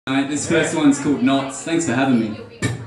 Alright, this first one's called Knots. Thanks for having me.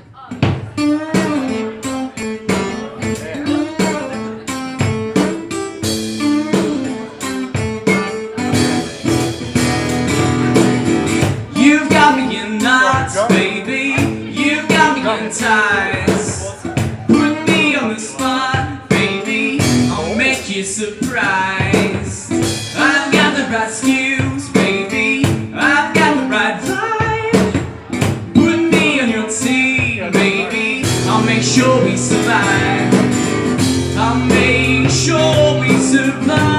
You've got me in knots, baby. You've got me in ties. Put me on the spot, baby. I'll make you surprised. I've got the right skills, baby. I've got the right vibe. Put me on your team, baby. I'll make sure we survive. I'll make sure we survive.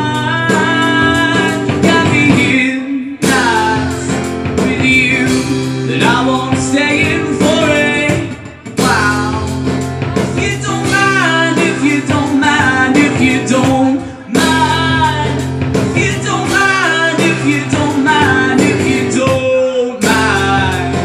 Got me in knots with you that I won't stay in for a while. If you don't mind, if you don't mind, if you don't mind, if you don't mind, if you don't mind, if you don't mind.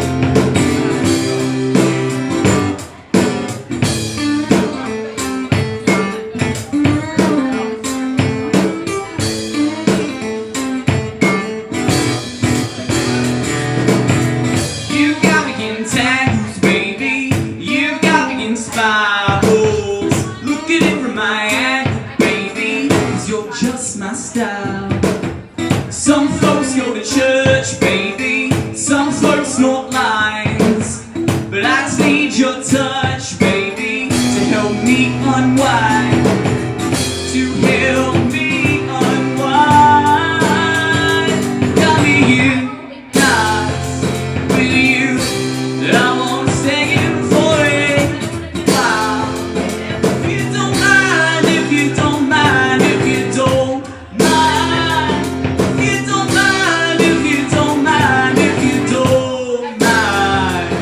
You got me in tangles, baby. You got me in spirals. Look at it from my angle, baby, 'cause you're just my style. Some folks go to church, baby. Some folks snort lines. But I just need your touch, baby, to help me unwind. To help me unwind. Got me in knots with you that I won't stay in for a while. If you don't mind, if you don't mind, if you don't mind, if you don't mind, if you don't mind, if you don't mind.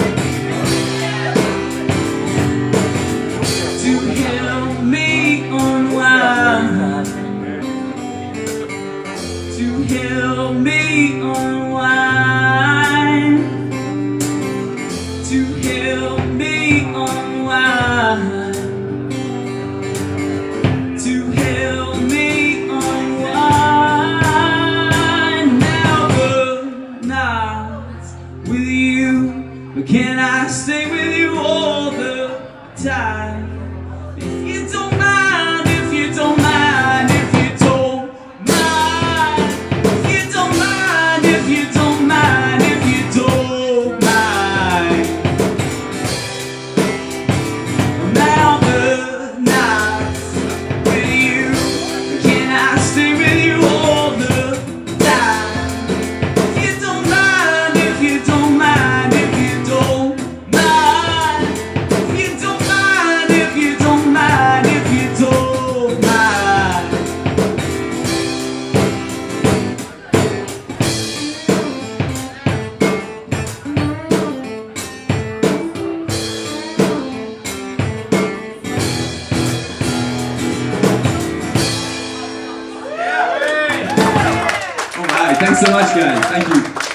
To help me unwind. To help me unwind. To help me unwind. To help me unwind. Now the nights with you, but can I stay with you all the time? If you don't mind, if you don't mind, if you don't mind, if you don't mind, if you don't mind, if you don't mind. Now the nights with you, can I stay with you all the time? If you don't mind, if you don't mind, if you don't mind, if you don't mind, if you don't mind, if you don't mind. Alright, thanks so much guys, thank you.